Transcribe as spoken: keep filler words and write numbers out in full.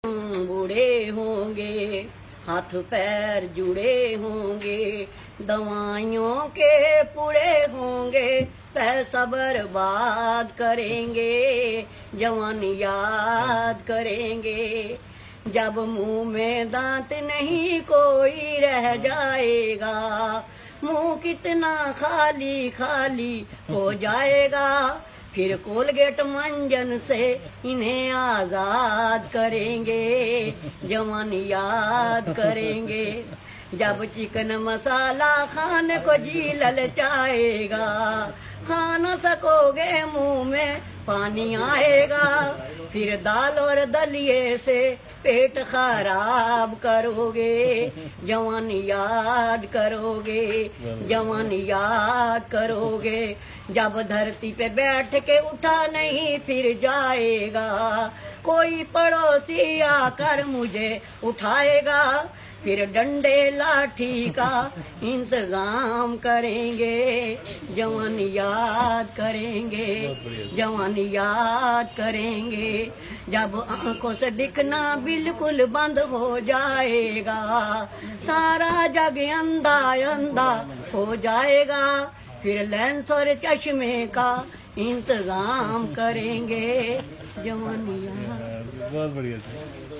बूढ़े होंगे, हाथ पैर जुड़े होंगे, दवाइयों के पूरे होंगे, पैसा बर्बाद करेंगे, जवान याद करेंगे। जब मुंह में दांत नहीं कोई रह जाएगा, मुंह कितना खाली खाली हो जाएगा। फिर कोलगेट मंजन से इन्हें आजाद करेंगे, जवान याद करेंगे। जब चिकन मसाला खाने को जी ललचाएगा, खा न सकोगे मुंह में पानी आएगा। फिर दाल और दलिए से पेट खराब करोगे, जवान याद करोगे, जवान याद करोगे। जब धरती पे बैठ के उठा नहीं फिर जाएगा, कोई पड़ोसी आकर मुझे उठाएगा। फिर डंडे लाठी का इंतजाम करेंगे, जवान याद करेंगे, जवान याद करेंगे। जब आंखों से दिखना बिल्कुल बंद हो जाएगा, सारा जग अंधा अंधा हो जाएगा। फिर लेंस और चश्मे का इंतजाम करेंगे, जवान याद। बहुत बढ़िया।